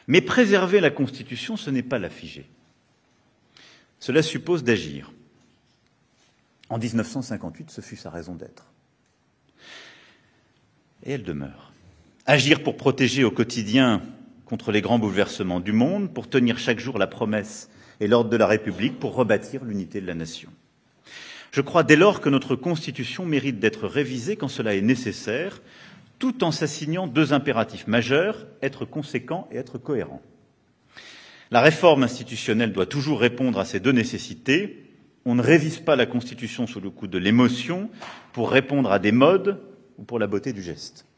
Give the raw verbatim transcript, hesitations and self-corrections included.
Mais préserver la Constitution, ce n'est pas la figer. Cela suppose d'agir. En mille neuf cent cinquante-huit, ce fut sa raison d'être. Et elle demeure. Agir pour protéger au quotidien contre les grands bouleversements du monde, pour tenir chaque jour la promesse et l'ordre de la République, pour rebâtir l'unité de la nation. Je crois dès lors que notre Constitution mérite d'être révisée quand cela est nécessaire, tout en s'assignant deux impératifs majeurs, être conséquent et être cohérent. La réforme institutionnelle doit toujours répondre à ces deux nécessités. On ne révise pas la Constitution sous le coup de l'émotion pour répondre à des modes ou pour la beauté du geste.